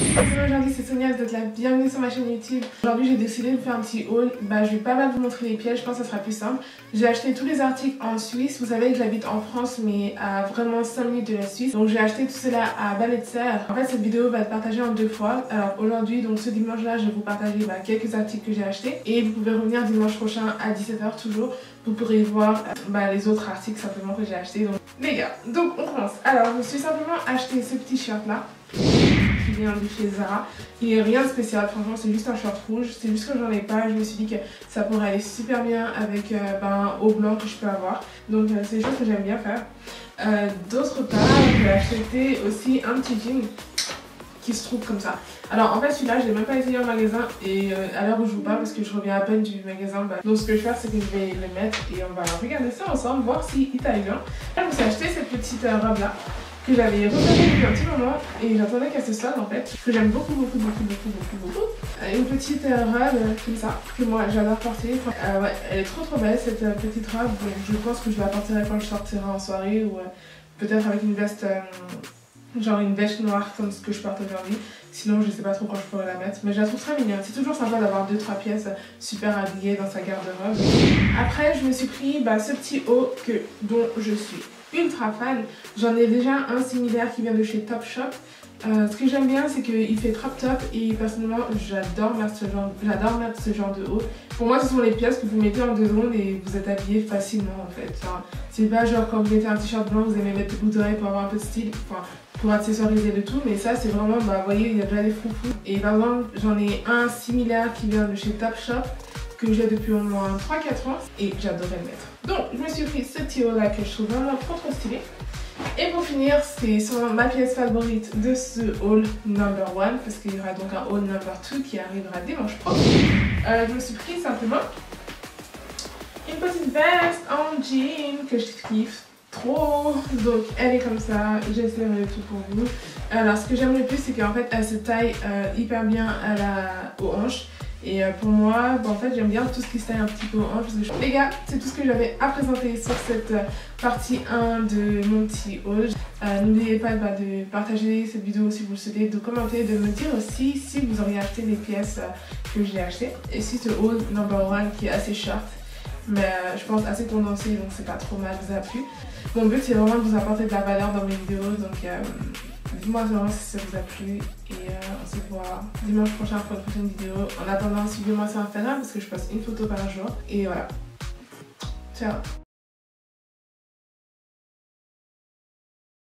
Bonjour, aujourd'hui c'est Sonia, vous êtes la bienvenue sur ma chaîne YouTube. Aujourd'hui j'ai décidé de faire un petit haul. Je vais pas mal vous montrer les pièges, je pense que ça sera plus simple. J'ai acheté tous les articles en Suisse. Vous savez que j'habite en France mais à vraiment 5 minutes de la Suisse. Donc j'ai acheté tout cela à Ballet de Serre. En fait cette vidéo va être partagée en 2 fois. Alors aujourd'hui, donc ce dimanche là, je vais vous partager quelques articles que j'ai achetés. Et vous pouvez revenir dimanche prochain à 17 h toujours. Vous pourrez voir les autres articles simplement que j'ai achetés. Donc les gars, donc on commence. Alors je me suis simplement acheté ce petit shirt là. Qui vient de chez Zara. Il n'est rien de spécial, franchement c'est juste un short rouge. C'est juste que j'en ai pas, je me suis dit que ça pourrait aller super bien avec un haut blanc que je peux avoir. Donc c'est des choses que j'aime bien faire. D'autre part, j'ai acheté aussi un petit jean qui se trouve comme ça. Alors en fait celui-là je l'ai même pas essayé en magasin et à l'heure où je vous parle parce que je reviens à peine du magasin, donc ce que je vais faire c'est que je vais le mettre et on va regarder ça ensemble, voir s'il taille bien. Là je me suis acheté cette petite robe là que j'avais repérée depuis un petit moment et j'attendais qu'elle se solde en fait, que j'aime beaucoup. Une petite robe comme ça que moi j'adore porter. Ouais, elle est trop belle cette petite robe, donc je pense que je la porterai quand je sortirai en soirée ou peut-être avec une veste genre une veste noire comme ce que je porte aujourd'hui. Sinon je sais pas trop quand je pourrais la mettre, mais je la trouve très mignonne. C'est toujours sympa d'avoir 2-3 pièces super habillées dans sa garde-robe. Après je me suis pris ce petit haut dont je suis ultra fan. J'en ai déjà un similaire qui vient de chez Topshop. Ce que j'aime bien c'est qu'il fait crop top et personnellement j'adore mettre ce genre de haut. Pour moi ce sont les pièces que vous mettez en 2 secondes et vous êtes habillé facilement en fait. Enfin, c'est pas genre quand vous mettez un t-shirt blanc vous aimez mettre des boucles d'oreilles pour avoir un peu de style, enfin, pour accessoiriser le tout, mais ça c'est vraiment, vous voyez il y a déjà des froufrous. Et par exemple j'en ai un similaire qui vient de chez Topshop que j'ai depuis au moins 3-4 ans et j'adorais le mettre. Donc je me suis pris ce petit haut là que je trouve vraiment trop stylé. Et pour finir, c'est ma pièce favorite de ce haul number 1 parce qu'il y aura donc un haul number 2 qui arrivera dimanche prochain. Je me suis pris simplement une petite veste en jean que je kiffe trop. Donc elle est comme ça, j'essaierai tout pour vous. Alors ce que j'aime le plus c'est qu'en fait elle se taille hyper bien aux hanches. Et pour moi, en fait j'aime bien tout ce qui se taille un petit peu aux hanches. Les gars, c'est tout ce que j'avais à présenter sur cette partie 1 de mon petit haul. N'oubliez pas de partager cette vidéo si vous le souhaitez, de commenter, de me dire aussi si vous auriez acheté les pièces que j'ai achetées. Et si ce haul number 1 qui est assez short, mais je pense assez condensé, donc c'est pas trop mal, vous a plu. Mon but c'est vraiment de vous apporter de la valeur dans mes vidéos, donc dites-moi vraiment si ça vous a plu et on se voit dimanche prochain pour une prochaine vidéo. En attendant, suivez-moi sur Instagram parce que je poste une photo par jour et voilà. Ciao.